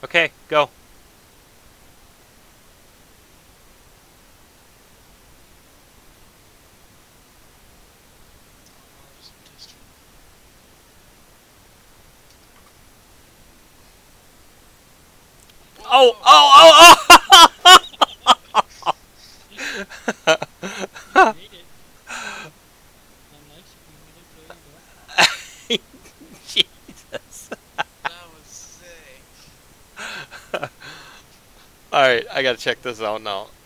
Okay, go. Oh, there's a test track. Oh, Whoa! oh, You oh, made it. Not much. You made it. There you go. oh. Jesus. That was sick. Alright, I gotta check this out now.